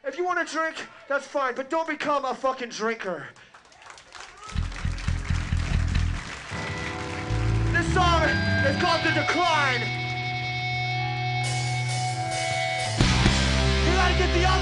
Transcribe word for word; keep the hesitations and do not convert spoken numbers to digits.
If you want to drink, that's fine, but don't become a fucking drinker. This song is called The Decline. You gotta get the other